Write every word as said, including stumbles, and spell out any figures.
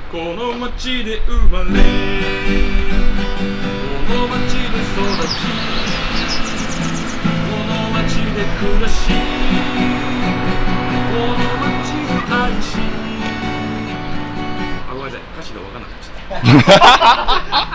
この街で生まれこの街で育ちこの街で暮らしこの街で愛しあ、ごめんなさい、歌詞が分からなくなっちゃった